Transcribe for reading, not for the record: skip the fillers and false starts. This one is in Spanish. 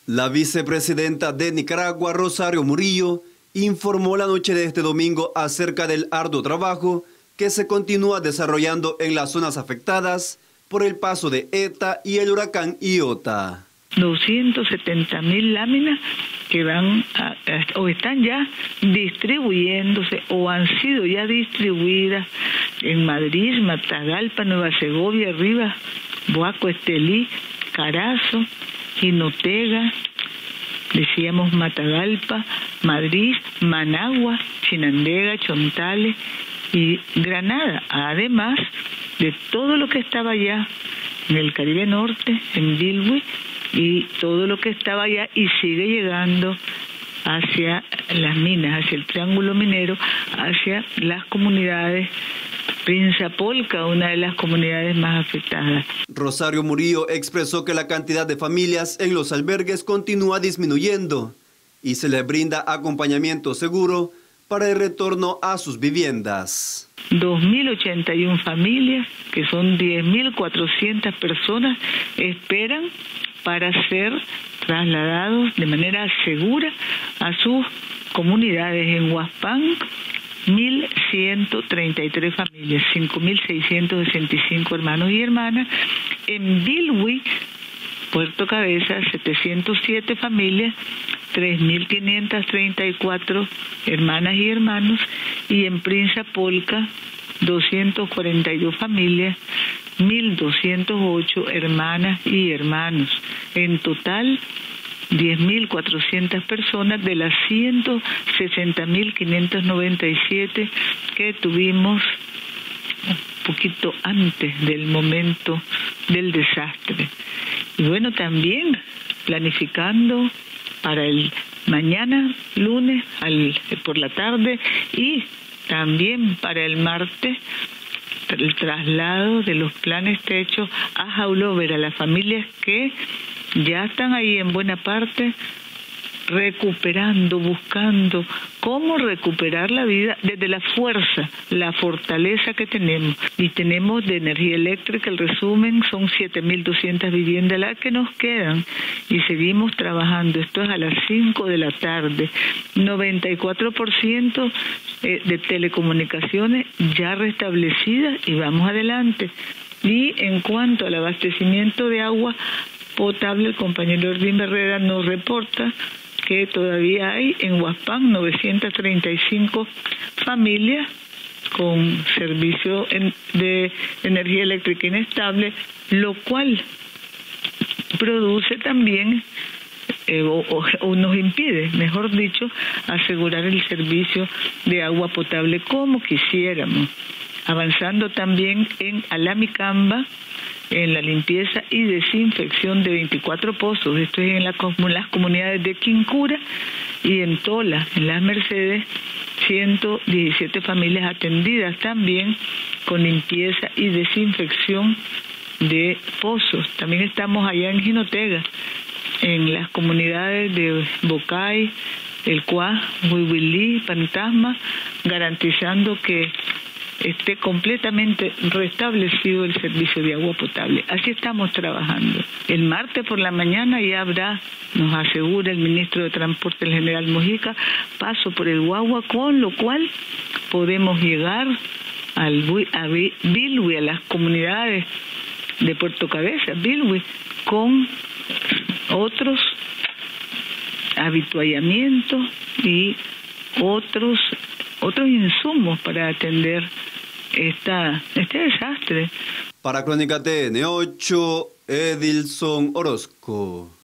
La vicepresidenta de Nicaragua, Rosario Murillo, informó la noche de este domingo acerca del arduo trabajo que se continúa desarrollando en las zonas afectadas por el paso de ETA y el huracán Iota. 270.000 láminas que van o están ya distribuyéndose o han sido ya distribuidas en Madrid, Matagalpa, Nueva Segovia, Rivas, Boaco, Estelí, Carazo, Jinotega, decíamos Matagalpa, Madrid, Managua, Chinandega, Chontales y Granada, además de todo lo que estaba allá en el Caribe Norte, en Bilwi, y todo lo que estaba allá y sigue llegando hacia las minas, hacia el Triángulo Minero, hacia las comunidades. Prinzapolca, una de las comunidades más afectadas. Rosario Murillo expresó que la cantidad de familias en los albergues continúa disminuyendo y se les brinda acompañamiento seguro para el retorno a sus viviendas. 2.081 familias, que son 10.400 personas, esperan para ser trasladados de manera segura a sus comunidades. En Huaspán, 1.133 familias, 5.665 hermanos y hermanas. En Bilwi, Puerto Cabeza, 707 familias, 3.534 hermanas y hermanos. Y en Prinzapolca, 242 familias, 1.208 hermanas y hermanos. En total, 10.400 personas de las 160.597 que tuvimos un poquito antes del momento del desastre. Y bueno, también planificando para el mañana, lunes, por la tarde, y también para el martes, el traslado de los planes techos a Jaulover, a las familias que ya están ahí en buena parte recuperando, buscando cómo recuperar la vida desde la fuerza, la fortaleza que tenemos. Y tenemos de energía eléctrica, el resumen son 7.200 viviendas las que nos quedan y seguimos trabajando. Esto es a las 5 de la tarde. 94% de telecomunicaciones ya restablecidas y vamos adelante. Y en cuanto al abastecimiento de agua potable, el compañero Erwin Barrera nos reporta que todavía hay en Huaspán 935 familias con servicio de energía eléctrica inestable, lo cual produce también o nos impide, mejor dicho, asegurar el servicio de agua potable como quisiéramos. Avanzando también en Alamicamba, en la limpieza y desinfección de 24 pozos. Esto es en las comunidades de Quincura y en Tola, en las Mercedes, 117 familias atendidas también con limpieza y desinfección de pozos. También estamos allá en Jinotega, en las comunidades de Bocay, El Cuá, Huihuilí, Fantasma, garantizando que esté completamente restablecido el servicio de agua potable. Así estamos trabajando. El martes por la mañana ya habrá, nos asegura el ministro de Transporte, el general Mojica, paso por el Guagua, con lo cual podemos llegar a Bilwi, a las comunidades de Puerto Cabeza, Bilwi, con otros habituallamientos y otros insumos para atender este desastre. Para Crónica TN8, Edilson Orozco.